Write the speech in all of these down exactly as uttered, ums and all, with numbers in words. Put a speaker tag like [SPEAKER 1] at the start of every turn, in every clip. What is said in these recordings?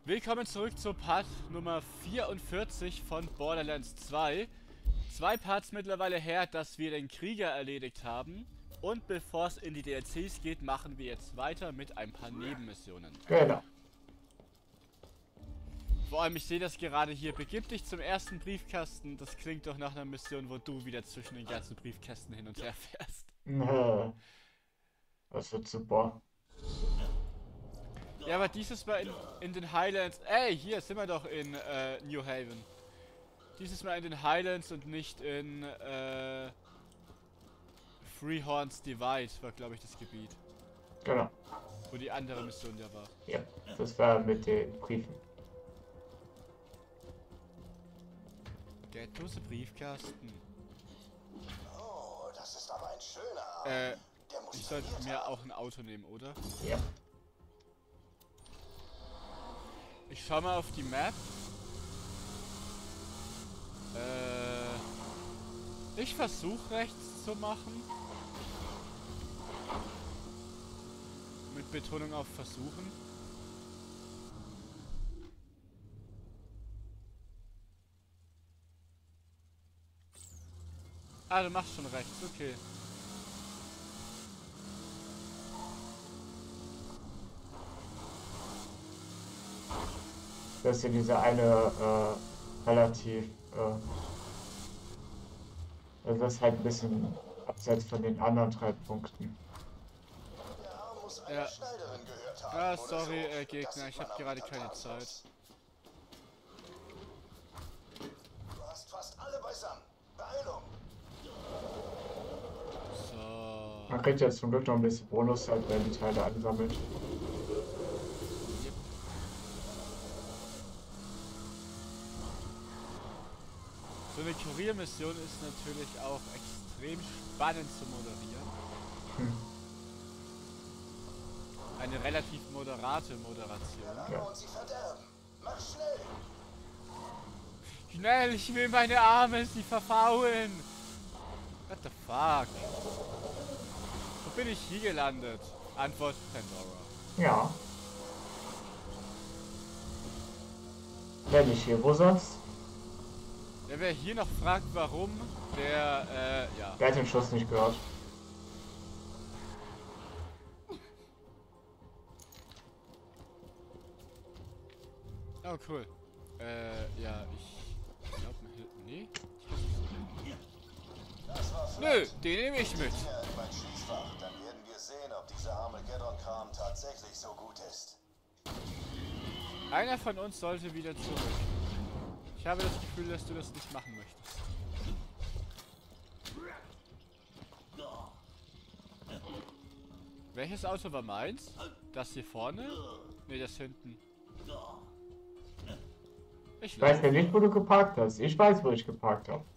[SPEAKER 1] Willkommen zurück zu Part Nummer vierundvierzig von Borderlands zwei. Zwei Parts mittlerweile her, dass wir den Krieger erledigt haben. Und bevor es in die D L Cs geht, machen wir jetzt weiter mit ein paar Nebenmissionen.
[SPEAKER 2] Genau.
[SPEAKER 1] Vor allem, ich sehe das gerade hier. Begib dich zum ersten Briefkasten. Das klingt doch nach einer Mission, wo du wieder zwischen den ganzen Briefkästen hin und her fährst.
[SPEAKER 2] Nö. Das wird super.
[SPEAKER 1] Ja, aber dieses Mal in, in den Highlands... Ey, hier sind wir doch in äh, New Haven. Dieses Mal in den Highlands und nicht in äh, Freehorns Divide, war glaube ich das Gebiet.
[SPEAKER 2] Genau.
[SPEAKER 1] Wo die andere Mission ja war.
[SPEAKER 2] Ja, das war mit den Briefen.
[SPEAKER 1] Der große Briefkasten.
[SPEAKER 3] Oh, das ist aber ein schöner Arm.
[SPEAKER 1] Äh,
[SPEAKER 3] Der muss
[SPEAKER 1] ich sollte
[SPEAKER 3] trainiert
[SPEAKER 1] mir
[SPEAKER 3] haben.
[SPEAKER 1] auch ein Auto nehmen, oder?
[SPEAKER 2] Ja.
[SPEAKER 1] Ich schau mal auf die Map. Äh, ich versuche rechts zu machen. Mit Betonung auf versuchen. Ah, du machst schon rechts, okay.
[SPEAKER 2] Das ist ja diese eine äh, relativ, äh, also das ist halt ein bisschen abseits von den anderen drei Punkten.
[SPEAKER 3] Der Arm muss einer
[SPEAKER 1] Ja.
[SPEAKER 3] Schneiderin gehört haben.
[SPEAKER 1] Ah,
[SPEAKER 3] oder
[SPEAKER 1] sorry,
[SPEAKER 3] so.
[SPEAKER 1] äh,
[SPEAKER 3] Das
[SPEAKER 1] Gegner,
[SPEAKER 3] sieht
[SPEAKER 1] ich
[SPEAKER 3] man
[SPEAKER 1] habe
[SPEAKER 3] am
[SPEAKER 1] gerade keine
[SPEAKER 3] Implantat
[SPEAKER 1] Zeit.
[SPEAKER 3] aus. Du hast fast alle beisammen. Beeilung.
[SPEAKER 1] So.
[SPEAKER 2] Man kriegt jetzt zum Glück noch ein bisschen Bonus, halt, wenn die Teile ansammelt.
[SPEAKER 1] So eine Kuriermission ist natürlich auch extrem spannend zu moderieren.
[SPEAKER 2] Hm.
[SPEAKER 1] Eine relativ moderate Moderation.
[SPEAKER 3] Lange und sie verderben. Mach schnell.
[SPEAKER 1] Schnell, ich will meine Arme, sie verfaulen! What the fuck? Wo bin ich hier gelandet? Antwort Pandora.
[SPEAKER 2] Ja. Wenn nicht hier, wo sonst?
[SPEAKER 1] Ja, wer hier noch fragt, warum, der, äh, ja.
[SPEAKER 2] Der hat den Schuss nicht gehört.
[SPEAKER 1] Oh, cool. Äh, ja, ich glaube, nee.
[SPEAKER 3] Das war
[SPEAKER 1] Nö,
[SPEAKER 3] flott.
[SPEAKER 1] den nehme ich mit.
[SPEAKER 3] Finger in mein Schießfach. Dann werden wir sehen, ob dieser Armageddon-Kram tatsächlich so gut ist.
[SPEAKER 1] Einer von uns sollte wieder zurück. Ich habe das Gefühl, dass du das nicht machen möchtest. Welches Auto war meins? Das hier vorne? Ne, das hinten. Ich
[SPEAKER 2] Ich weiß
[SPEAKER 1] laufe.
[SPEAKER 2] ja nicht, wo du geparkt hast. Ich weiß, wo ich geparkt habe.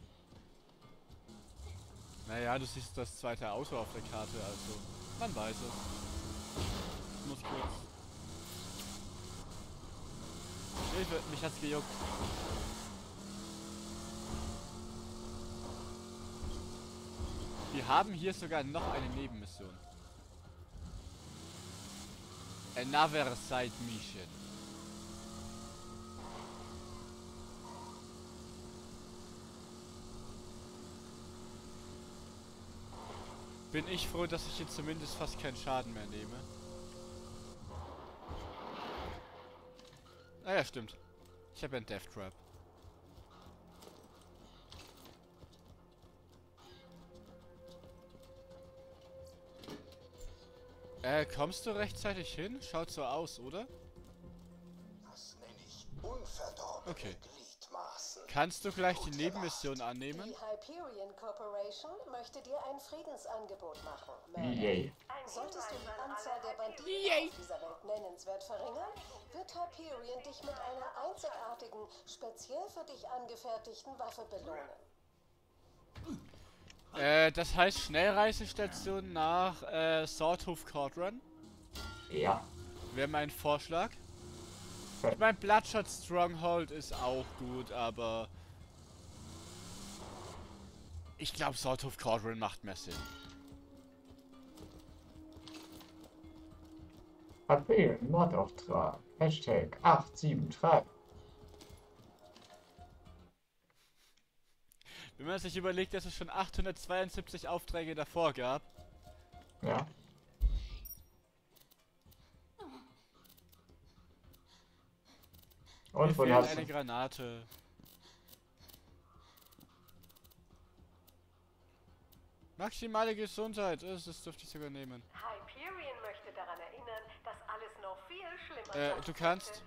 [SPEAKER 1] Naja, du siehst das zweite Auto auf der Karte, also man weiß es. Ich muss kurz. Hilfe, mich hat's gejuckt. Wir haben hier sogar noch eine Nebenmission. Another Side Mission. Bin ich froh, dass ich jetzt zumindest fast keinen Schaden mehr nehme. Ah ja, stimmt. Ich habe ja einen Death Trap. Äh, kommst du rechtzeitig hin? Schaut so aus, oder?
[SPEAKER 3] Das nenne ich unverdorbene
[SPEAKER 1] Okay.
[SPEAKER 3] Gliedmaßen.
[SPEAKER 1] Kannst du gleich die Nebenmission annehmen?
[SPEAKER 4] Die Hyperion Corporation möchte dir ein Friedensangebot machen.
[SPEAKER 2] Yay.
[SPEAKER 4] Solltest du die Anzahl der Banditen
[SPEAKER 1] Yay.
[SPEAKER 4] auf dieser Welt nennenswert verringern, wird Hyperion dich mit einer einzigartigen, speziell für dich angefertigten Waffe belohnen.
[SPEAKER 1] Äh, das heißt Schnellreisestation nach äh, Swordhoof Cauldron.
[SPEAKER 2] Ja.
[SPEAKER 1] Wäre mein Vorschlag. Ich mein Bloodshot Stronghold ist auch gut, aber ich glaube Swordhoof Cauldron macht mehr Sinn.
[SPEAKER 2] Befehl, Mordauftrag. Hashtag acht sieben drei.
[SPEAKER 1] Wenn man sich überlegt, dass es schon achthundertzweiundsiebzig Aufträge davor gab.
[SPEAKER 2] Ja.
[SPEAKER 1] Mir
[SPEAKER 2] Und wohin
[SPEAKER 1] fehlt
[SPEAKER 2] hast
[SPEAKER 1] eine
[SPEAKER 2] du?
[SPEAKER 1] Granate. Maximale Gesundheit, das, das dürfte ich sogar nehmen.
[SPEAKER 4] Hyperion möchte daran erinnern, dass alles noch viel schlimmer
[SPEAKER 1] Äh, du kannst.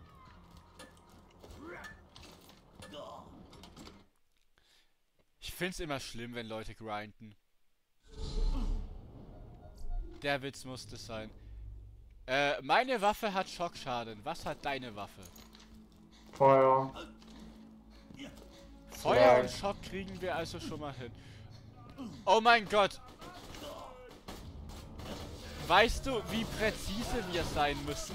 [SPEAKER 1] Ich find's immer schlimm, wenn Leute grinden. Der Witz musste sein. Äh, meine Waffe hat Schockschaden. Was hat deine Waffe?
[SPEAKER 2] Feuer.
[SPEAKER 1] Feuer
[SPEAKER 2] Ja.
[SPEAKER 1] und Schock kriegen wir also schon mal hin. Oh mein Gott! Weißt du, wie präzise wir sein müssen?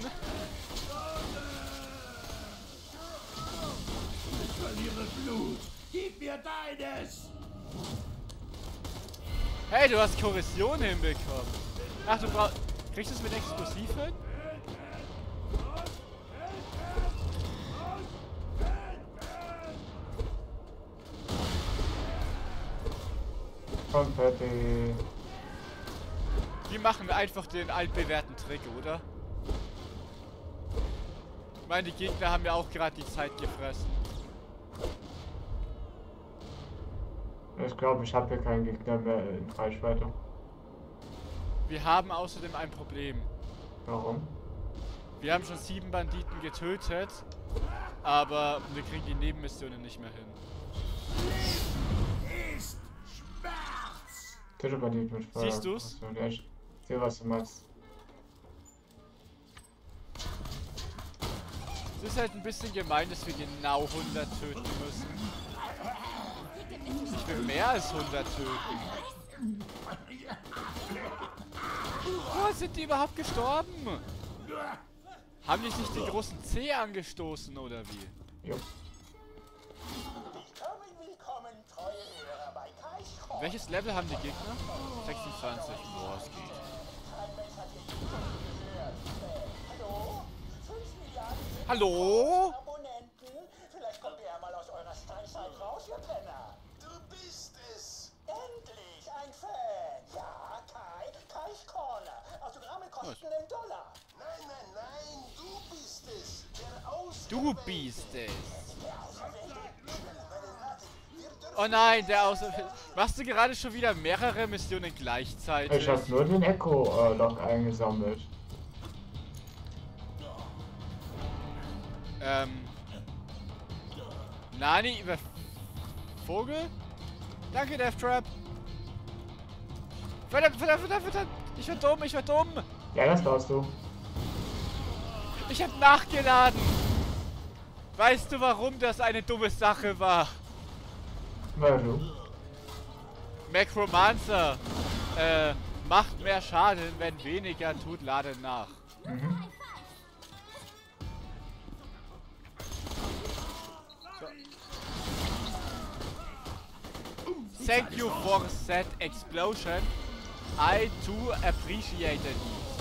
[SPEAKER 5] Ich verliere Blut. Gib mir deines.
[SPEAKER 1] Hey, du hast Korrosion hinbekommen. Ach, du brauchst... Kriegst du es mit Explosiv hin?
[SPEAKER 2] Konfetti.
[SPEAKER 1] Die machen einfach den altbewährten Trick, oder? Ich meine, die Gegner haben ja auch gerade die Zeit gefressen.
[SPEAKER 2] Ich glaube, ich habe hier keinen Gegner mehr in Reichweite.
[SPEAKER 1] Wir haben außerdem ein Problem.
[SPEAKER 2] Warum?
[SPEAKER 1] Wir haben schon sieben Banditen getötet, aber wir kriegen die Nebenmissionen nicht mehr hin.
[SPEAKER 5] Ist Schmerz.
[SPEAKER 2] Töte bei dir mit Feuer.
[SPEAKER 1] Siehst du's?
[SPEAKER 2] Achso, ja, ich sehe, was du meinst.
[SPEAKER 1] Es ist halt ein bisschen gemein, dass wir genau hundert töten müssen. Ich will mehr als hundert töten. Oh, sind die überhaupt gestorben? Haben die sich den großen C angestoßen oder wie?
[SPEAKER 2] Jo.
[SPEAKER 3] Willkommen, willkommen, treue Hörer bei Kaischkron.
[SPEAKER 1] Welches Level haben die Gegner? sechsundzwanzig. Boah, es geht.
[SPEAKER 3] Kein Mensch hat hier gehört. Äh, hallo? fünf Milliarden
[SPEAKER 1] Hallo?
[SPEAKER 3] Abonnenten? Vielleicht kommt ihr ja mal aus eurer Steinzeit raus, ihr Penner. Du bist es. Endlich, ein Fan. Ja, Kai, Kaischkorner. Autogramme kosten einen Dollar. Nein, nein, nein, du bist es. Der Aus
[SPEAKER 1] Du bist es.
[SPEAKER 3] Der Auserwählte?
[SPEAKER 1] Oh nein, der Außer... Machst du gerade schon wieder mehrere Missionen gleichzeitig?
[SPEAKER 2] Ich habe nur den Echo-Log eingesammelt.
[SPEAKER 1] Ähm... Nani, über... Vogel? Danke, Death Trap. Verdammt, verdammt, verdammt, verdammt. Ich war dumm, ich war dumm.
[SPEAKER 2] Ja, das warst du.
[SPEAKER 1] Ich hab nachgeladen. Weißt du, warum das eine dumme Sache war?
[SPEAKER 2] Weil du.
[SPEAKER 1] Necromancer äh, macht mehr Schaden, wenn weniger tut, lade nach.
[SPEAKER 2] Mhm.
[SPEAKER 1] Thank you for that explosion. I too appreciate it.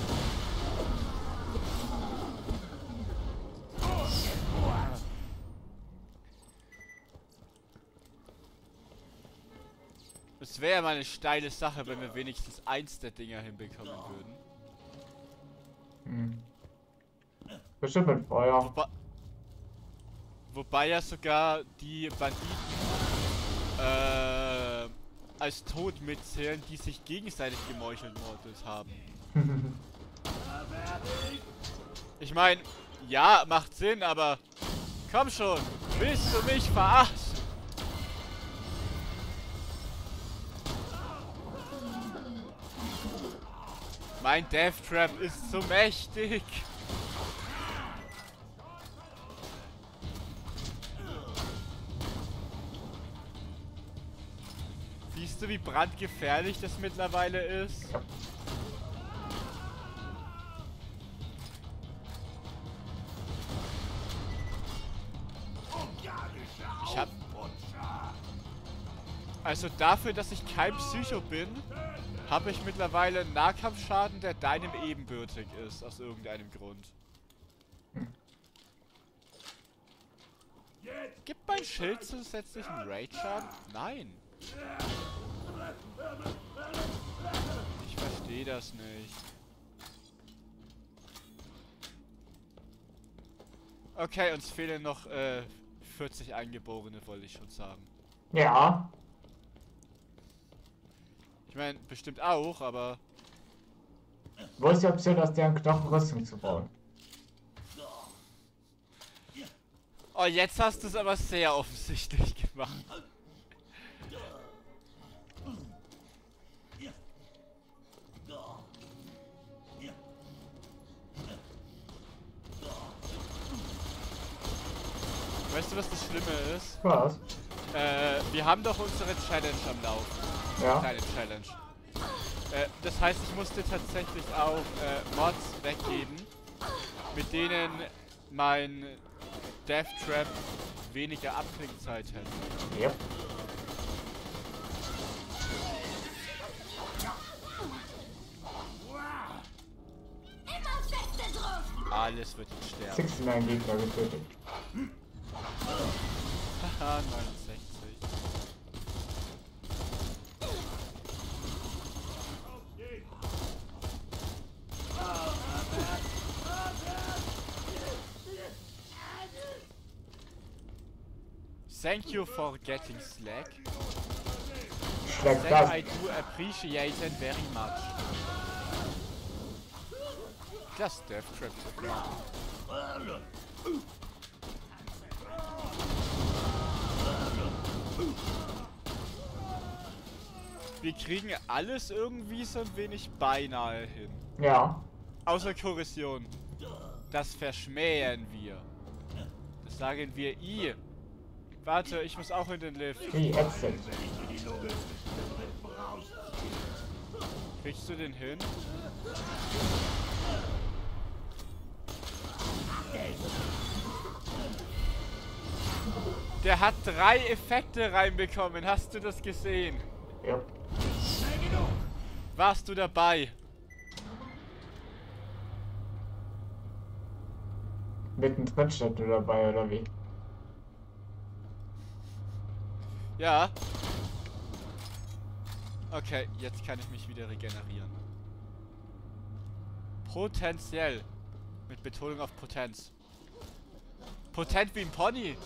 [SPEAKER 1] Es wäre ja mal eine steile Sache, wenn wir wenigstens eins der Dinger hinbekommen würden.
[SPEAKER 2] Mhm. Bestimmt mit Feuer.
[SPEAKER 1] Wobei, wobei ja sogar die Banditen äh, als tot mitzählen, die sich gegenseitig gemeuchelt haben. Ich meine, ja, macht Sinn, aber komm schon, willst du mich verarschen? Mein Death Trap ist so mächtig. Siehst du, wie brandgefährlich das mittlerweile ist?
[SPEAKER 2] Ja.
[SPEAKER 1] Ich hab... Also dafür, dass ich kein Psycho bin, habe ich mittlerweile einen Nahkampfschaden, der deinem ebenbürtig ist, aus irgendeinem Grund. Gibt mein Schild zusätzlichen Raid-Schaden? Nein. Ich verstehe das nicht. Okay, uns fehlen noch äh, vierzig Eingeborene, wollte ich schon sagen.
[SPEAKER 2] Ja.
[SPEAKER 1] Ich meine, bestimmt auch, aber...
[SPEAKER 2] Wo ist die Option, aus deren Knochen Rüstung zu bauen?
[SPEAKER 1] Oh, jetzt hast du es aber sehr offensichtlich gemacht. Weißt du, was das Schlimme ist?
[SPEAKER 2] Was?
[SPEAKER 1] Äh, wir haben doch unsere Challenge am Laufen.
[SPEAKER 2] Ja.
[SPEAKER 1] Kleine Challenge. Äh, das heißt, ich musste tatsächlich auch äh, Mods weggeben, mit denen mein Death Trap weniger Abklingzeit hätte.
[SPEAKER 2] Yep.
[SPEAKER 1] Alles wird jetzt sterben.
[SPEAKER 2] sechsundneunzig Gegner getötet.
[SPEAKER 1] Haha, neunundsechzig. Thank you for getting slack.
[SPEAKER 2] Schlägt
[SPEAKER 1] That
[SPEAKER 2] das.
[SPEAKER 1] I do appreciate it very much. Just Death Trap. Wir kriegen alles irgendwie so ein wenig beinahe hin.
[SPEAKER 2] Ja.
[SPEAKER 1] Außer Korrosion. Das verschmähen wir. Das sagen wir I. Warte, ich muss auch in den Lift.
[SPEAKER 2] Wie ätzend.
[SPEAKER 1] Kriegst du den hin? Der hat drei Effekte reinbekommen. Hast du das gesehen?
[SPEAKER 2] Ja.
[SPEAKER 1] Warst du dabei?
[SPEAKER 2] Mittendrin stand du dabei, oder wie?
[SPEAKER 1] Ja. Okay, jetzt kann ich mich wieder regenerieren. Potenziell. Mit Betonung auf Potenz. Potent wie ein Pony.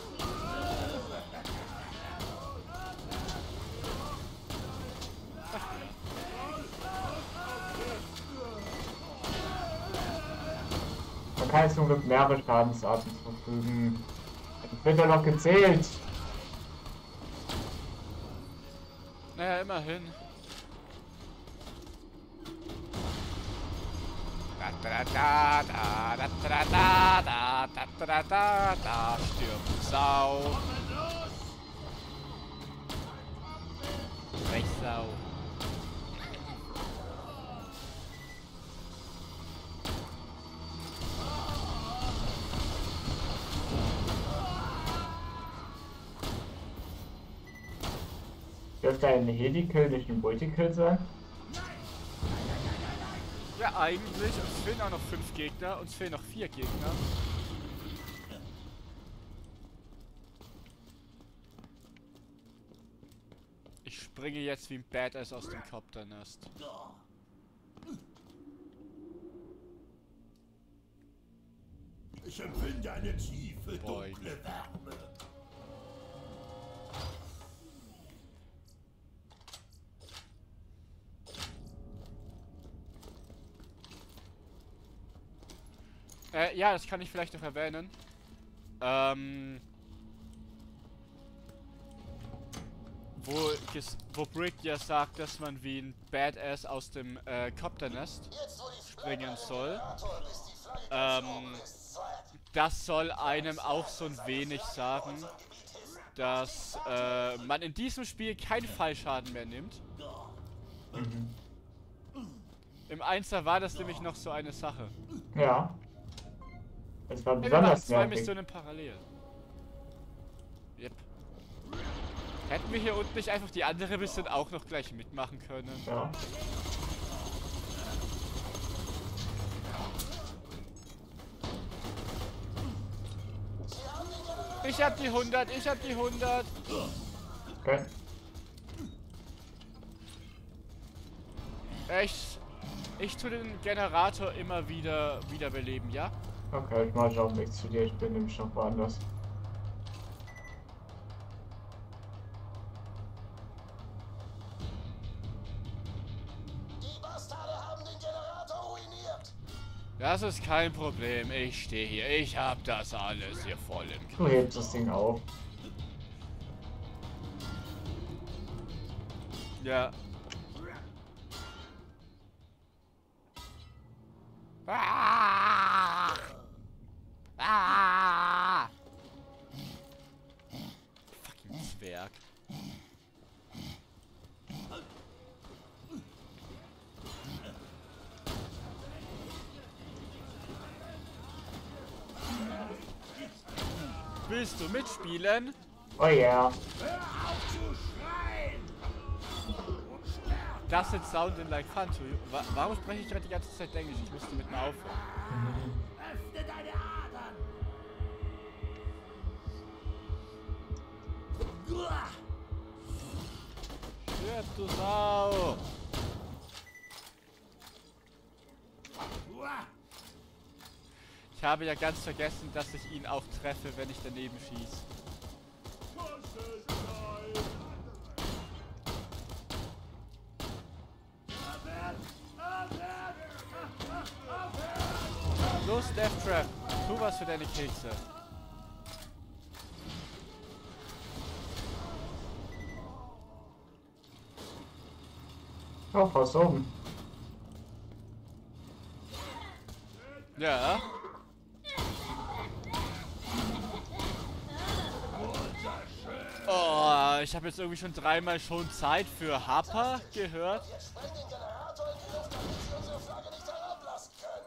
[SPEAKER 2] Man kann jetzt zum Glück mehrere Schadensarten zufügen. Das wird ja noch gezählt.
[SPEAKER 1] Naja, immerhin. Da da da da da da da da da da da da stirbt Sau. Drecksau.
[SPEAKER 2] Dürfte ein Heli-Kill nicht ein Multikill sein?
[SPEAKER 1] Ja, eigentlich. Uns fehlen auch noch fünf Gegner. Uns fehlen noch vier Gegner. Ich springe jetzt wie ein Badass aus dem Kopternest.
[SPEAKER 5] Ich empfinde eine tiefe,
[SPEAKER 1] Boy.
[SPEAKER 5] dunkle Wärme.
[SPEAKER 1] Äh, ja, das kann ich vielleicht noch erwähnen. Ähm... Wo, ges wo Brick ja sagt, dass man wie ein Badass aus dem äh, Kopternest springen soll. Ähm... Das soll einem auch so ein wenig sagen, dass äh, man in diesem Spiel keinen Fallschaden mehr nimmt.
[SPEAKER 2] Mhm.
[SPEAKER 1] Im Einser war das nämlich noch so eine Sache.
[SPEAKER 2] Ja. Es war
[SPEAKER 1] Ja, wir machen
[SPEAKER 2] besonders
[SPEAKER 1] zwei
[SPEAKER 2] nervig.
[SPEAKER 1] Missionen parallel. Yep. Hätten wir hier unten nicht einfach die andere Mission auch noch gleich mitmachen können?
[SPEAKER 2] Ja.
[SPEAKER 1] Ich hab die hundert, ich hab die hundert.
[SPEAKER 2] Okay.
[SPEAKER 1] Ich, ich tue den Generator immer wieder wiederbeleben, ja?
[SPEAKER 2] Okay, ich mache auch nichts zu dir, ich bin nämlich noch woanders.
[SPEAKER 3] Die Bastarde haben den Generator ruiniert.
[SPEAKER 1] Das ist kein Problem. Ich stehe hier. Ich hab das alles hier voll im Griff.
[SPEAKER 2] Du hebst das Ding auf.
[SPEAKER 1] Ja. Ah! Ah! Fucking Zwerg. Willst du mitspielen?
[SPEAKER 2] Oh ja.
[SPEAKER 1] Das ist sounding like fun to you. Wa warum spreche ich gerade die ganze Zeit Englisch? Ich müsste mit mir aufhören.
[SPEAKER 5] Öffne deine Adern!
[SPEAKER 1] Stirb, du Sau! Ich habe ja ganz vergessen, dass ich ihn auch treffe, wenn ich daneben schieße. Los, Death Trap, tu was für deine Kekse.
[SPEAKER 2] Oh, was oben.
[SPEAKER 1] Ja. Oh, ich habe jetzt irgendwie schon dreimal schon Zeit für Harper gehört.
[SPEAKER 3] Jetzt spreng den Generator in die Luft, damit sie unsere Flagge nicht herablassen können.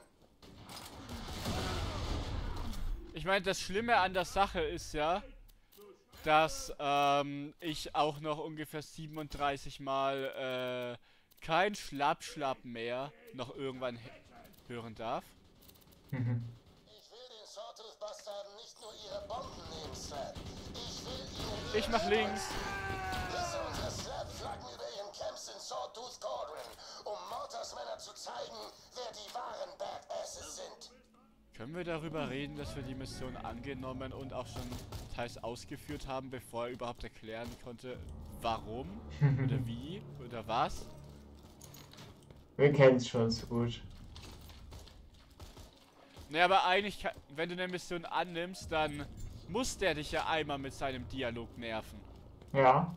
[SPEAKER 1] Ich meine, das Schlimme an der Sache ist ja, dass ähm, ich auch noch ungefähr siebenunddreißig Mal äh, kein Schlapp-Schlapp mehr noch irgendwann hören darf.
[SPEAKER 2] Mhm.
[SPEAKER 3] Ich will den Sawtooth-Bastarden nicht nur ihre Bomben nehmen, Slap. Ich will ihnen...
[SPEAKER 1] Ich mach links.
[SPEAKER 3] Hisse unsere Slap-Flaggen über ihren Camps in Sawtooth Cauldron, um Mortars Männer zu zeigen, wer die wahren Badasses sind.
[SPEAKER 1] Können wir darüber reden, dass wir die Mission angenommen und auch schon teils ausgeführt haben, bevor er überhaupt erklären konnte, warum oder wie oder was?
[SPEAKER 2] Wir kennen es schon so gut.
[SPEAKER 1] Ne, aber eigentlich, kann, wenn du eine Mission annimmst, dann muss der dich ja einmal mit seinem Dialog nerven.
[SPEAKER 2] Ja.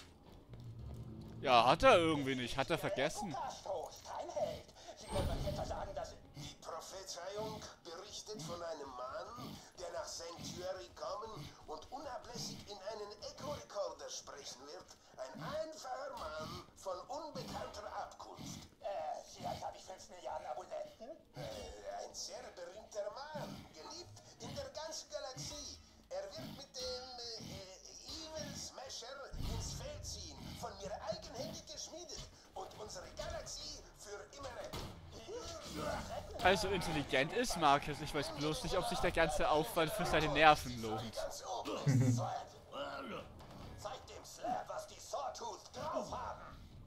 [SPEAKER 1] Ja, hat er irgendwie nicht. Hat er vergessen.
[SPEAKER 3] Lukas, kein Held. Sie wollen euch etwa sagen, dass...
[SPEAKER 6] Die Prophezeiung berichtet von einem Mann, der nach Sanctuary kommen und unablässig in einen Echo-Recorder sprechen wird. Ein einfacher Mann von unbekannter Abkunft.
[SPEAKER 3] Äh, vielleicht habe ich fünf Milliarden Abonnenten?
[SPEAKER 6] Äh, ein sehr berühmter Mann, geliebt in der ganzen Galaxie. Er wird mit dem äh, Evil Smasher ins Feld ziehen, von mir eigenhändig geschmiedet und unsere Galaxie für immer retten.
[SPEAKER 1] Also intelligent ist Marcus. Ich weiß bloß nicht, ob sich der ganze Aufwand für seine Nerven lohnt.
[SPEAKER 3] Ganz oben ist Slap. Zeig dem Slap, was die Sawtooth drauf haben.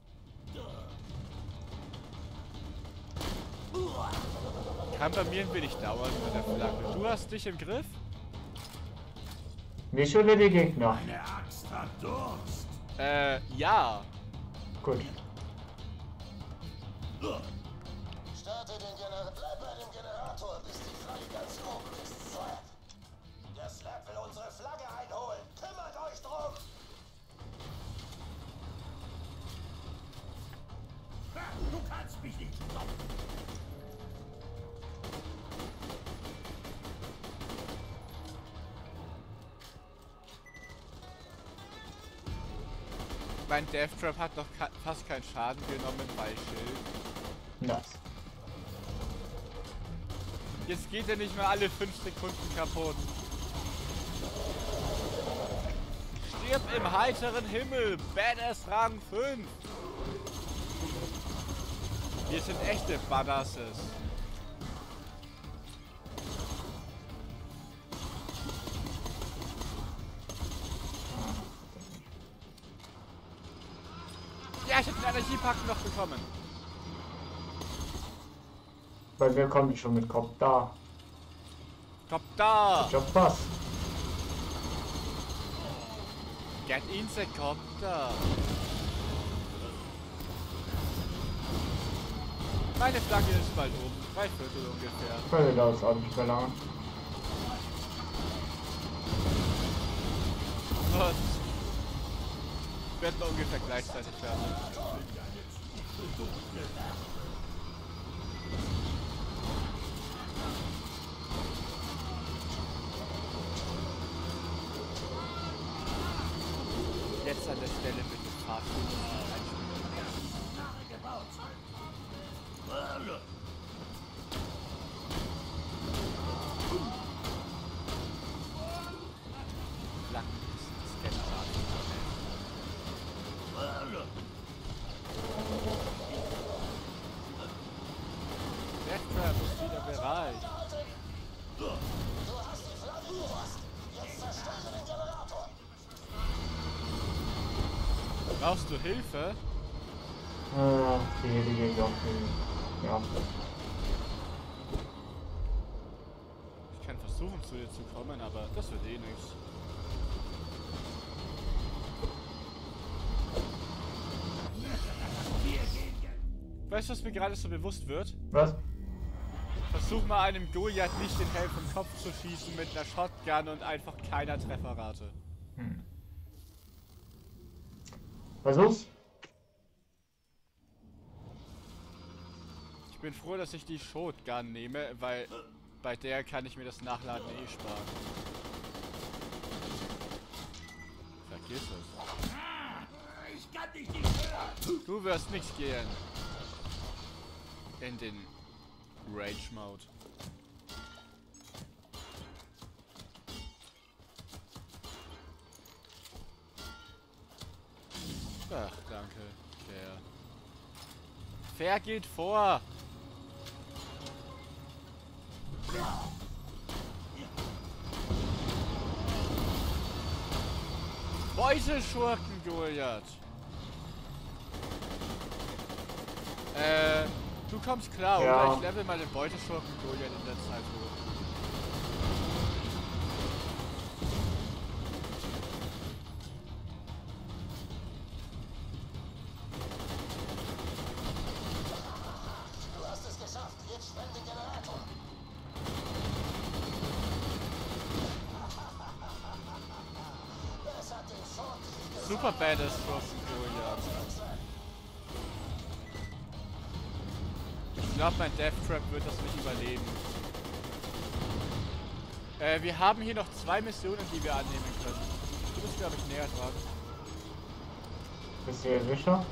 [SPEAKER 1] Kann bei mir ein wenig dauern mit der Flagge. Du hast dich im Griff?
[SPEAKER 2] Nicht oder die Gegner?
[SPEAKER 5] Eine Axt hat Durst!
[SPEAKER 1] Äh, ja.
[SPEAKER 2] Gut.
[SPEAKER 3] Starte den Generator. Bleib bei dem Generator, bis die Flagge ganz oben ist, Slap. Der Slap will unsere Flagge einholen. Kümmert euch drum.
[SPEAKER 5] Ha, du kannst mich nicht stoppen!
[SPEAKER 1] Mein Death Trap hat noch fast keinen Schaden genommen bei Schild.
[SPEAKER 2] Nice.
[SPEAKER 1] Jetzt geht er nicht mehr alle fünf Sekunden kaputt. Stirb im heiteren Himmel, Badass Rang fünf. Wir sind echte Badasses. Ja, ich hab den Energiepack noch bekommen.
[SPEAKER 2] Weil wir kommen schon mit Kopf da.
[SPEAKER 1] Kommt da!
[SPEAKER 2] Job was?
[SPEAKER 1] Get Insekopter! Meine Flagge ist bald oben. Drei Viertel ungefähr.
[SPEAKER 2] Völlig dauert auch nicht mehr lange.
[SPEAKER 1] Und werden wir ungefähr gleichzeitig fertig. Jetzt an der Stelle bitte Fahrstuhl Deathtrap ist wieder bereit.
[SPEAKER 3] Du hast die Flagge gefasst. Jetzt zerstöre den Generator.
[SPEAKER 1] Brauchst du Hilfe?
[SPEAKER 2] Äh, die, die geht auch viel. Ja.
[SPEAKER 1] Ich kann versuchen zu dir zu kommen, aber das wird eh nichts. Weißt du, was mir gerade so bewusst wird?
[SPEAKER 2] Was?
[SPEAKER 1] Versuch mal einem Goliath nicht den Helm vom Kopf zu schießen mit einer Shotgun und einfach keiner Trefferrate.
[SPEAKER 2] Hm. Versuch's.
[SPEAKER 1] Ich bin froh, dass ich die Shotgun nehme, weil bei der kann ich mir das Nachladen eh sparen. Vergiss es.
[SPEAKER 5] Ich kann dich nicht hören.
[SPEAKER 1] Du wirst nichts gehen. In den Rage-Mode. Ach, danke. Fair. Fair geht vor. Beutelschurken, Goliath. Äh, du kommst klar,
[SPEAKER 2] Ja.
[SPEAKER 1] oder? Ich level mal den Beutelschurken Goliath in der Zeit hoch.
[SPEAKER 3] Du hast es geschafft. Jetzt spenn den Generator. Es hat den Schurken.
[SPEAKER 1] Super badass Schurken Goliath. Ich glaube, mein Death Trap wird das nicht überleben. Äh, wir haben hier noch zwei Missionen, die wir annehmen können. Du bist, glaube ich, näher dran.
[SPEAKER 2] Bist du dir sicher?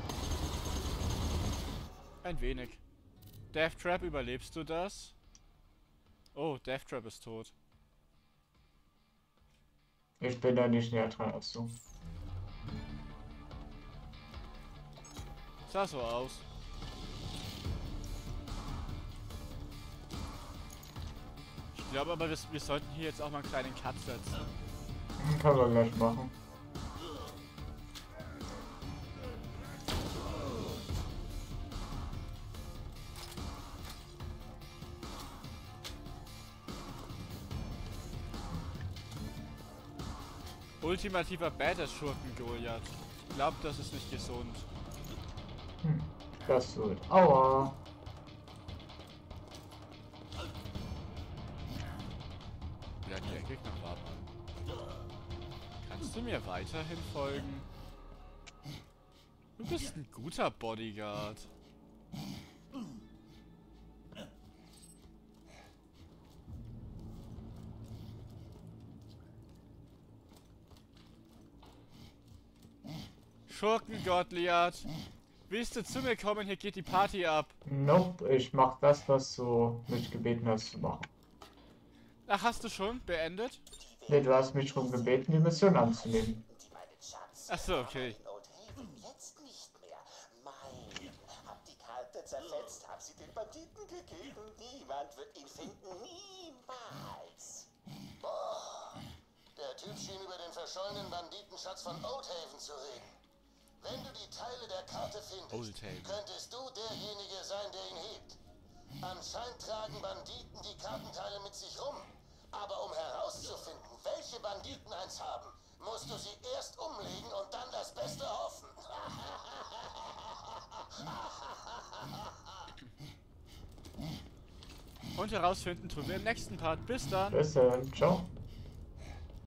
[SPEAKER 1] Ein wenig. Death Trap, überlebst du das? Oh, Death Trap ist tot.
[SPEAKER 2] Ich bin da nicht näher dran als du.
[SPEAKER 1] Sah so aus. Ich glaube aber, wir, wir sollten hier jetzt auch mal einen kleinen Cut setzen.
[SPEAKER 2] Können wir gleich machen.
[SPEAKER 1] Ultimativer Badass-Schurken Goliath. Ich glaube, das ist nicht gesund.
[SPEAKER 2] Hm. Das wird. Aua.
[SPEAKER 1] Ja, der Gegner war mal. Kannst du mir weiterhin folgen? Du bist ein guter Bodyguard. Schurken Goliath. Willst du zu mir kommen? Hier geht die Party ab.
[SPEAKER 2] Nope, ich mach das, was du mich gebeten hast zu machen.
[SPEAKER 1] Ach, hast du schon beendet?
[SPEAKER 2] Nee, du hast mich schon gebeten, die Mission anzunehmen.
[SPEAKER 3] Die meinen Schatz.
[SPEAKER 1] Ach so, okay.
[SPEAKER 3] In Old Haven jetzt nicht mehr. Mein. Hab die Karte zerfetzt, hab sie den Banditen gegeben. Niemand wird ihn finden. Niemals.
[SPEAKER 6] Boah, der Typ schien über den verschollenen Banditenschatz von Old Haven zu reden. Wenn du die Teile der Karte Karte findest,
[SPEAKER 1] Oldtail.
[SPEAKER 6] könntest du derjenige sein, der ihn hebt. Anscheinend tragen Banditen die Kartenteile mit sich rum. Aber um herauszufinden, welche Banditen eins haben, musst du sie erst umlegen und dann das Beste hoffen.
[SPEAKER 1] Und herausfinden tun wir im nächsten Part. Bis dann.
[SPEAKER 2] Bis dann. Ciao.